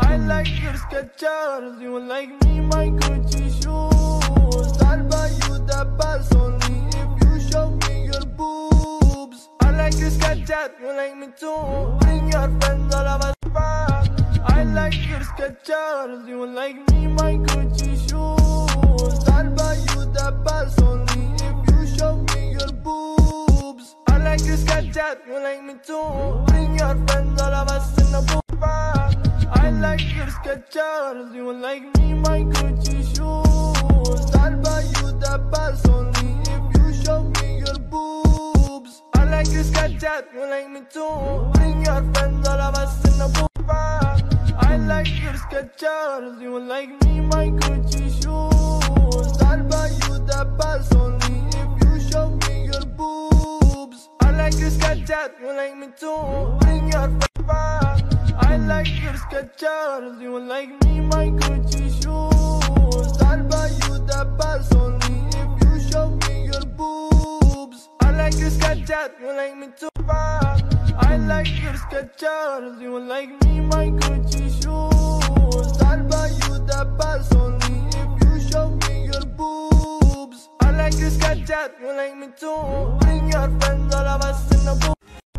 I like your Skechers, you like me, my Gucci shoes. I'll buy you the bus only if you show me your boobs. I like your Skechers, you like me too. Bring your friends, all of us back. I like your Skechers, you like me, my Gucci shoes. I'll buy you the bus only if you show me your boobs. I like your Skechers, you like me too. Bring your friends, all of us in the booth back. I like your Skechers, you like me, my Gucci shoes. I'll buy you the bus only if you show me your boobs. I like your Skechers, you like me too. Bring your friends, all of us in the booth back. I like your Skechers, you like me, my Gucci shoes. I'll buy you the bus only if you show me your boobs. I like your Skechers, you like me too. Bring your friends back. I like your Skechers, you like me, my Gucci shoes. I'll buy you the bus only if you show me your boobs. I like your Skechers, you like me too. I like your Skechers, you like me, my Gucci shoes. I'll buy you the bus only if you show me your boobs. I like your Skechers, you like me too. Bring your friends, all of us in the booth.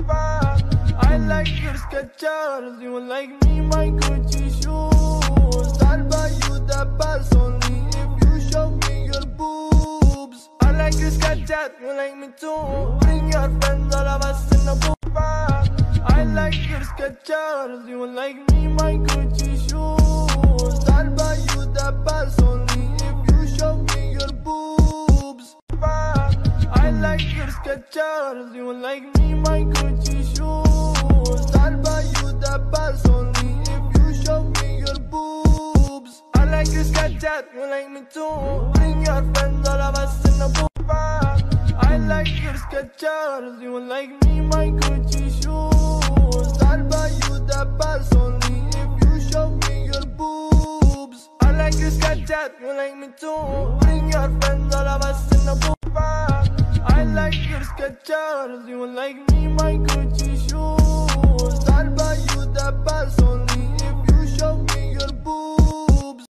I like your Skechers, you like me, my Gucci shoes. I'll buy you the bus only if you show me your boobs. I like your Skechers, you like me too. Bring your friends, all of us in the booth. I like your Skechers, you like me, my Gucci shoes. I'll buy you the bus only if you show me your boobs. I like your Skechers, you like me, my Gucci shoes. I'll buy you the bus only if you show me your boobs. I like your Skechers, you like me too. Bring your friends, all of us in the booth. I like your Skechers, you like me, my Gucci shoes. I'll buy you the bus only if you show me your boobs. I like your Skechers, you like me too. Bring your friends, all of us in the booth. I like your Skechers, you like me, my Gucci shoes. I'll buy you the bus only if you show me your boobs.